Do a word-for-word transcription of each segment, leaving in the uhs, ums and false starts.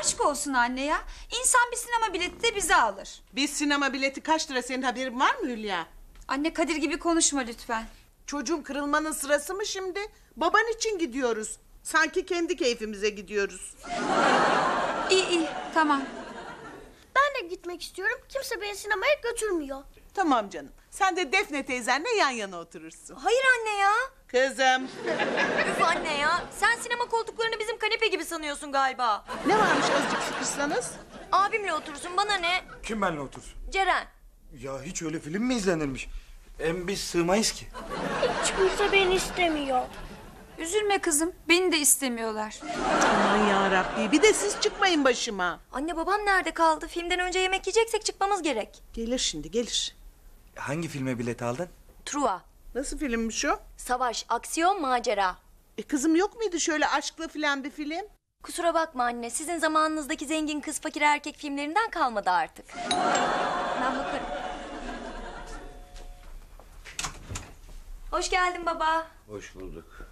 Aşk olsun anne ya. İnsan bir sinema bileti de bize alır. Bir sinema bileti kaç lira, senin haberin var mı Hülya? Anne Kadir gibi konuşma lütfen. Çocuğum, kırılmanın sırası mı şimdi? Baban için gidiyoruz. Sanki kendi keyfimize gidiyoruz. İyi iyi tamam. Ben de gitmek istiyorum. Kimse beni sinemaya götürmüyor. Tamam canım. Sen de Defne teyzenle yan yana oturursun. Hayır anne ya. Kızım. Üf anne ya. Sen sinema koltuklarını bizim kanepe gibi sanıyorsun galiba. Ne varmış azıcık sıkışsanız? Abimle oturursun, bana ne? Kim benimle otursun? Ceren. Ya hiç öyle film mi izlenirmiş? Hem biz sığmayız ki. Hiç kimse beni istemiyor. Üzülme kızım. Beni de istemiyorlar. Aman yarabbi, bir de siz çıkmayın başıma. Anne babam nerede kaldı? Filmden önce yemek yiyeceksek çıkmamız gerek. Gelir şimdi, gelir. Hangi filme bilet aldın? Truva. Nasıl filmmiş o? Savaş, aksiyon, macera. E kızım, yok muydu şöyle aşklı filan bir film? Kusura bakma anne. Sizin zamanınızdaki zengin kız fakir erkek filmlerinden kalmadı artık. Ben bakarım. Hoş geldin baba. Hoş bulduk.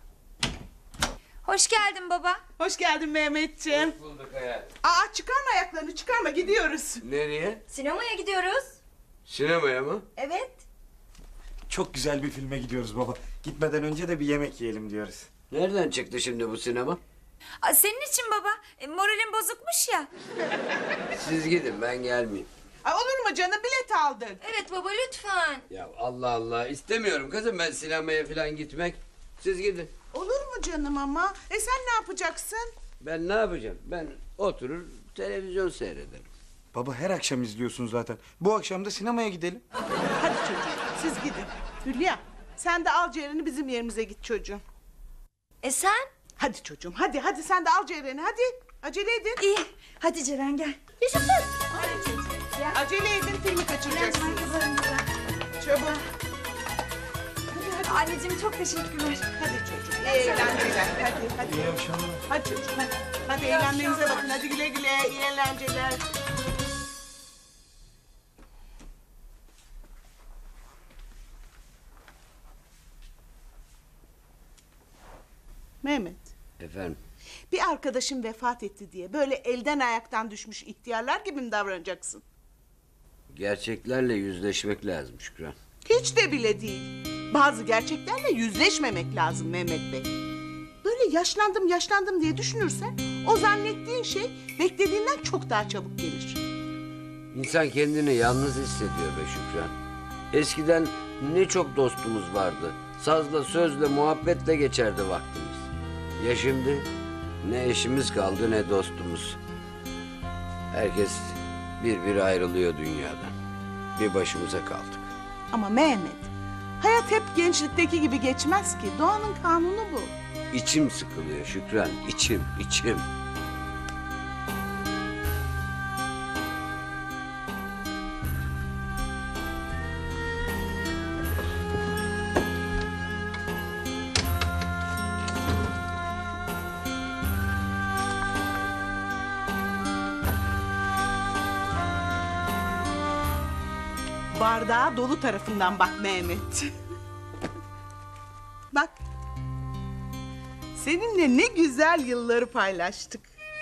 Hoş geldin baba. Hoş geldin Mehmetciğim. Hoş bulduk hayatım. Aa, çıkarma ayaklarını, çıkarma, gidiyoruz. Nereye? Sinemaya gidiyoruz. Sinemaya mı? Evet. Çok güzel bir filme gidiyoruz baba. Gitmeden önce de bir yemek yiyelim diyoruz. Nereden çıktı şimdi bu sinema? Aa, senin için baba. E, moralin bozukmuş ya. Siz gidin, ben gelmeyeyim. Ay, olur mu canım, bilet aldın. Evet baba lütfen. Ya Allah Allah, istemiyorum kızım ben sinemaya falan gitmek. Siz gidin. Olur mu canım ama? E sen ne yapacaksın? Ben ne yapacağım? Ben oturur televizyon seyrederim. Baba her akşam izliyorsun zaten. Bu akşam da sinemaya gidelim. Hadi çocuğum, siz gidin. Hülya, sen de al Ceren'i, bizim yerimize git çocuğum. E sen? Hadi çocuğum, hadi hadi sen de al Ceren'i, hadi. Acele edin. İyi. Hadi Ceren gel. Yaşasın. Hadi çocuğum. Acele edin, filmi kaçıracaksınız. Çabuk. Anneciğim çok teşekkürler. Hadi çocuğum, iyi eğlenceler. Hadi, hadi. İyi akşamlar. Hadi çocuğum, hadi. Hadi eğlenmenize bakın, hadi güle güle, iyi eğlenceler. Mehmet, Efendim? bir arkadaşım vefat etti diye böyle elden ayaktan düşmüş ihtiyarlar gibi mi davranacaksın? Gerçeklerle yüzleşmek lazım Şükran. Hiç de bile değil. Bazı gerçeklerle yüzleşmemek lazım Mehmet Bey. Böyle yaşlandım yaşlandım diye düşünürsen o zannettiğin şey beklediğinden çok daha çabuk gelir. İnsan kendini yalnız hissediyor be Şükran. Eskiden ne çok dostumuz vardı. Sazla, sözle, muhabbetle geçerdi vaktimiz. Ya şimdi ne eşimiz kaldı ne dostumuz. Herkes bir bir ayrılıyor dünyadan. Bir başımıza kaldık. Ama Mehmet, hayat hep gençlikteki gibi geçmez ki. Doğanın kanunu bu. İçim sıkılıyor Şükran, içim, içim. Bardağa dolu tarafından bak Mehmet. Bak. Seninle ne güzel yılları paylaştık.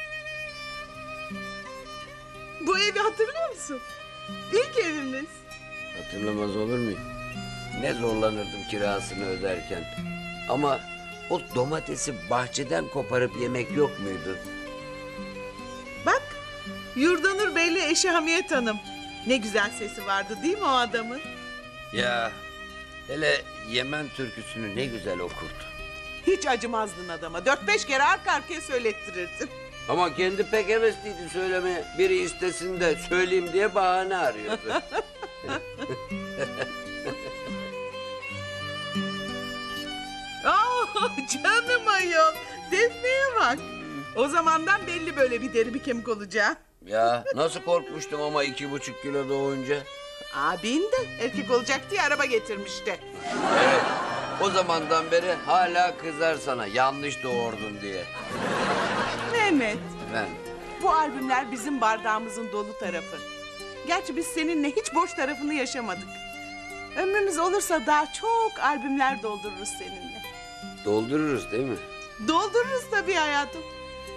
Bu evi hatırlıyor musun? İlk evimiz. Hatırlamaz olur muyum? Ne zorlanırdım kirasını öderken. Ama o domatesi bahçeden koparıp yemek yok muydu? Bak, Yurdanur Bey'le eşi Hamiyet Hanım. Ne güzel sesi vardı değil mi o adamın? Ya hele Yemen türküsünü ne güzel okurdu. Hiç acımazdın adama. Dört beş kere arka arkaya söylettirirdin. Ama kendi pek hevesliydi söylemeye. Biri istesin de söyleyeyim diye bahane arıyordu. Aa, canım ayol. Defne'ye bak. O zamandan belli böyle bir deri bir kemik olacağı. Ya nasıl korkmuştum ama iki buçuk kilo doğunca. Abin de erkek olacak diye araba getirmişti. Evet, o zamandan beri hala kızar sana yanlış doğurdun diye. Mehmet, Efendim? bu albümler bizim bardağımızın dolu tarafı. Gerçi biz seninle hiç boş tarafını yaşamadık. Ömrümüz olursa daha çok albümler doldururuz seninle. Doldururuz değil mi? Doldururuz tabii hayatım.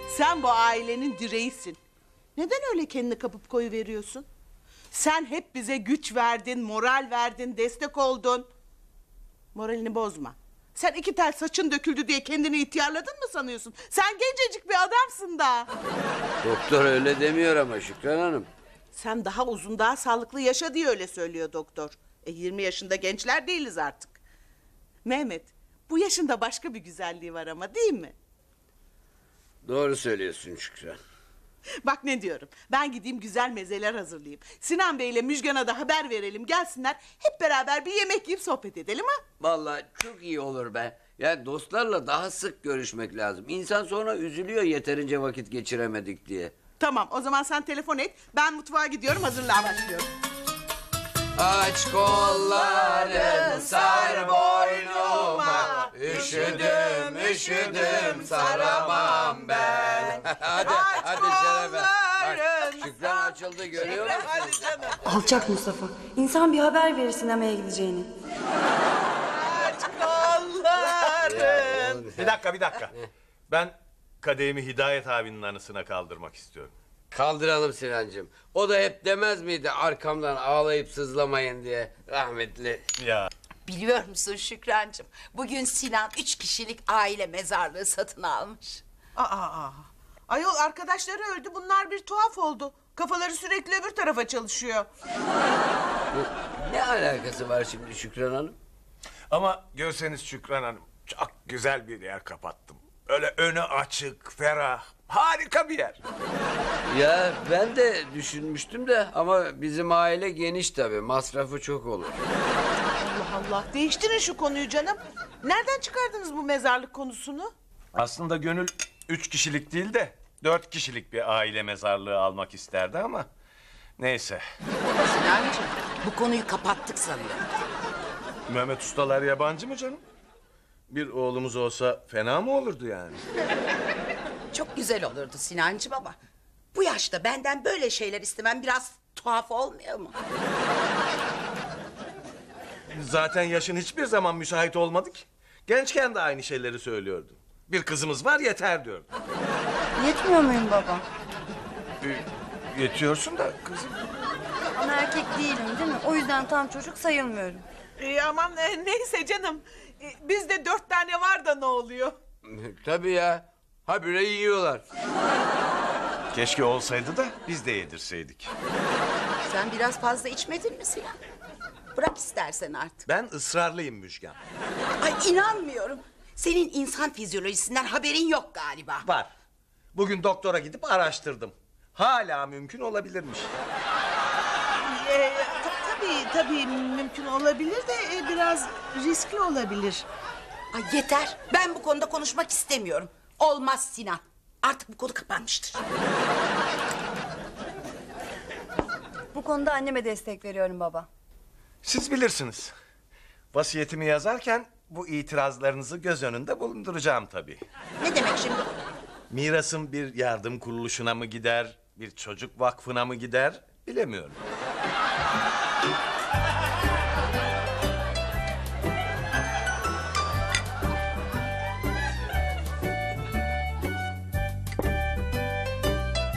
Sen bu ailenin direğisin. Neden öyle kendini kapıp koyuveriyorsun? Sen hep bize güç verdin, moral verdin, destek oldun. Moralini bozma. Sen iki tel saçın döküldü diye kendini ihtiyarladın mı sanıyorsun? Sen gencecik bir adamsın da. Doktor öyle demiyor ama Şükran Hanım. Sen daha uzun, daha sağlıklı yaşa diye öyle söylüyor doktor. E yirmi yaşında gençler değiliz artık. Mehmet, bu yaşında başka bir güzelliği var ama değil mi? Doğru söylüyorsun Şükran. Bak ne diyorum. Ben gideyim güzel mezeler hazırlayayım. Sinan Bey ile Müjgan'a da haber verelim. Gelsinler hep beraber bir yemek yiyip sohbet edelim ha. Vallahi çok iyi olur be. Yani dostlarla daha sık görüşmek lazım. İnsan sonra üzülüyor yeterince vakit geçiremedik diye. Tamam o zaman sen telefon et. Ben mutfağa gidiyorum, hazırlığa başlıyorum. Aç kolları sar boynuma, üşüdüm üşüdüm saramam ben. hadi Aç hadi Şerefe. Bak, kolların Şükran açıldı görüyor musun? Hadi canım. Alçak Mustafa. İnsan bir haber verir sinemaya gideceğini. Aç kolların. Bir dakika bir dakika. Ben kadehimi Hidayet abinin anısına kaldırmak istiyorum. Kaldıralım Sinancığım. O da hep demez miydi arkamdan ağlayıp sızlamayın diye rahmetli. Ya Biliyor musun Şükrancığım? Bugün Sinan üç kişilik aile mezarlığı satın almış. Aa, aa. Ayol arkadaşları öldü, bunlar bir tuhaf oldu. Kafaları sürekli öbür tarafa çalışıyor. Ne alakası var şimdi Şükran Hanım? ama görseniz Şükran Hanım, çok güzel bir yer kapattım. Öyle önü açık, ferah, harika bir yer. Ya ben de düşünmüştüm de ama bizim aile geniş tabii. Masrafı çok olur. Allah Allah, değiştirin şu konuyu canım. Nereden çıkardınız bu mezarlık konusunu? Aslında Gönül üç kişilik değil de dört kişilik bir aile mezarlığı almak isterdi ama neyse. Sinancığım bu konuyu kapattık sanıyorum. Mehmet ustalar yabancı mı canım? Bir oğlumuz olsa fena mı olurdu yani? Çok güzel olurdu Sinancığım ama bu yaşta benden böyle şeyler istemem biraz tuhaf olmuyor mu? Zaten yaşın hiçbir zaman müsait olmadı ki. Gençken de aynı şeyleri söylüyordu. Bir kızımız var yeter diyordu. Yetmiyor muyum baba? Ee, yetiyorsun da kızım. Ama erkek değilim değil mi? O yüzden tam çocuk sayılmıyorum. Ee, aman e, neyse canım. Ee, bizde dört tane var da ne oluyor? Tabii ya. Habire yiyorlar. Keşke olsaydı da biz de yedirseydik. Sen biraz fazla içmedin mi Sinan? Bırak istersen artık. Ben ısrarlıyım Müjgan. Ay inanmıyorum. Senin insan fizyolojisinden haberin yok galiba. Var. Bugün doktora gidip araştırdım. Hala mümkün olabilirmiş. Ee, ta- tabii tabii mümkün olabilir de e, biraz riskli olabilir. Ay yeter. Ben bu konuda konuşmak istemiyorum. Olmaz Sinan. Artık bu konu kapanmıştır. Bu konuda anneme destek veriyorum baba. Siz bilirsiniz. Vasiyetimi yazarken bu itirazlarınızı göz önünde bulunduracağım tabii. Ne demek şimdi bu? Mirasım bir yardım kuruluşuna mı gider, bir çocuk vakfına mı gider bilemiyorum.